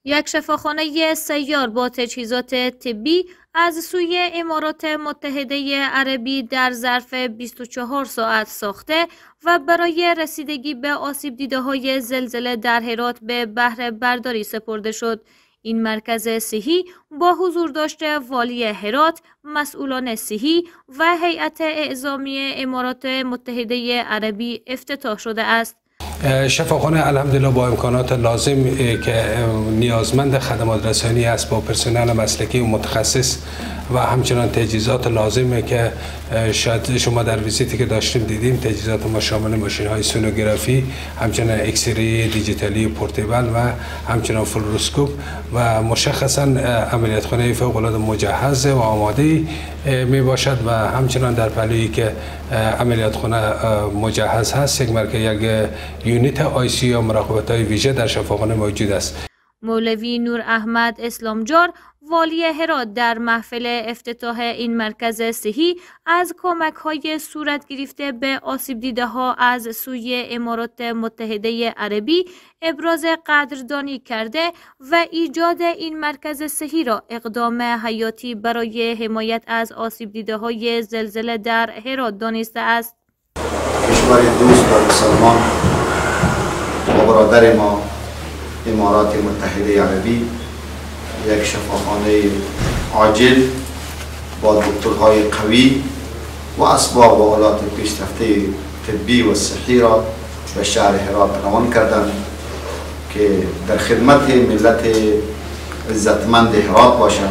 یک شفاخانه سیار با تجهیزات طبی از سوی امارات متحده عربی در ظرف 24 ساعت ساخته و برای رسیدگی به آسیب دیده‌های زلزله در هرات به بهره برداری سپرده شد. این مرکز صحی با حضور داشته والی هرات، مسئولان صحی و هیئت اعزامی امارات متحده عربی افتتاح شده است. شفاخانه الحمدلله با امکانات لازم که نیازمند خدمات رسانی است، با پرسنل مسلکی و متخصص و همچنان تجهیزات لازمه که شاید شما در ویزیتی که داشتیم دیدیم. تجهیزات ما شامل ماشین های سونوگرافی، همچنان اکسری دیجیتالی پورتیبل و همچنان فلوروسکوپ و مشخصا عملیات خانه فوق العاده مجهز و آماده می باشد و همچنان در پهلویی که عملیات خانه مجهز هست یک یونیت ICU یا مراقبت های ویژه در شفاخانه موجود است. مولوی نور احمد اسلامجار والی هرات در محفل افتتاح این مرکز صحی از کمک های صورت گرفته به آسیب دیده ها از سوی امارات متحده عربی ابراز قدردانی کرده و ایجاد این مرکز صحی را اقدام حیاتی برای حمایت از آسیب دیده های زلزله در هرات دانسته است. کشور دوست و مسلمان و برادر ما امارات متحده عربی یک شفاخانه عاجل با دکترهای قوی و اسباب و آلات پیشرفته طبی و صحی را به شهر هرات روان کردند که در خدمت ملت عزتمند هرات باشند.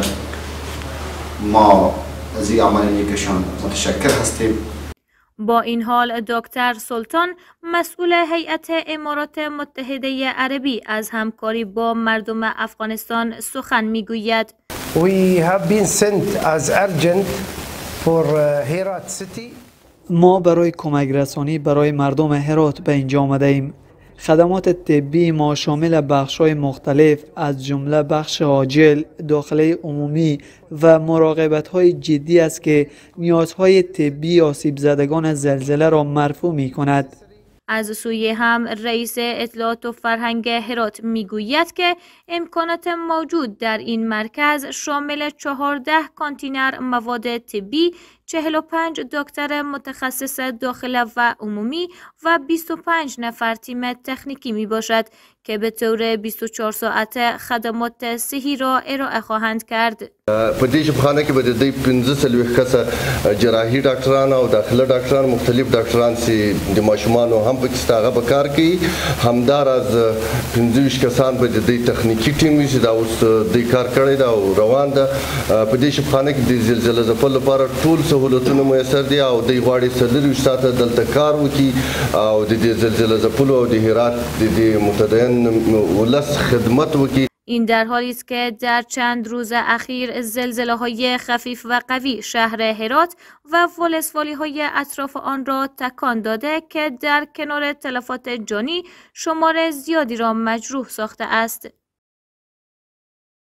ما از این عمل نیکشان متشکر هستیم. با این حال دکتر سلطان مسئول هیئت امارات متحده عربی از همکاری با مردم افغانستان سخن میگوید. ما برای کمک رسانی برای مردم هرات به اینجا آمده ایم. خدمات طبی ما شامل بخش‌های مختلف از جمله بخش عاجل، داخله عمومی و مراقبت‌های جدی است که نیازهای طبی آسیب زدگان زلزله را مرفوع می‌کند. از سوی هم رئیس اطلاعات و فرهنگ هرات میگوید که امکانات موجود در این مرکز شامل 14 کانتینر مواد طبی، 45 دکتر متخصص داخله و عمومی و 25 نفر تیم تکنیکی می باشد که به طور 24 ساعت خدمات صحی را ارائه خواهند کرد. په دې شفاخانه کې به د 15 کسه جراحي ډاکټران او داخله ډاکټران مختلف ډاکټران چې د ماشومانو هم پکې ستاغه به کار کوي، همدار از 15 کسان به د تخنیکی ټیم چې دا اوس د کار کړی دا او روان ده. په دې شفاخانه کې د زلزلې ځپلو لپاره ټول سہولتونه میسر دي او د غواړي 30 ساعته دلته کار وکړي او د زلزلې ځپلو او د هرات د متدین ولس خدمت وکړي. این در حالی است که در چند روز اخیر زلزله‌های خفیف و قوی شهر هرات و ولسوالی‌های اطراف آن را تکان داده که در کنار تلفات جانی شمار زیادی را مجروح ساخته است.